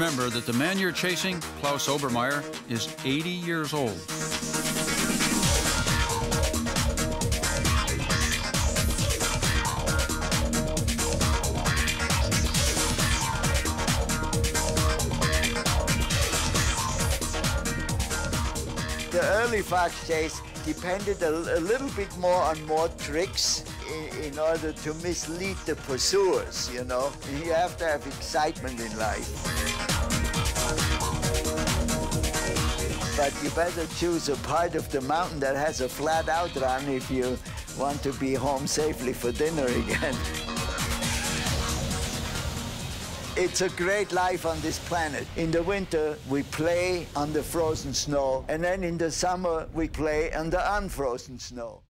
remember that the man you're chasing, Klaus Obermeyer, is 80 years old. The early fox chase depended a little bit more on more tricks in order to mislead the pursuers, you know. You have to have excitement in life. But you better choose a part of the mountain that has a flat outrun if you want to be home safely for dinner again. It's a great life on this planet. In the winter, we play on the frozen snow, and then in the summer, we play on the unfrozen snow.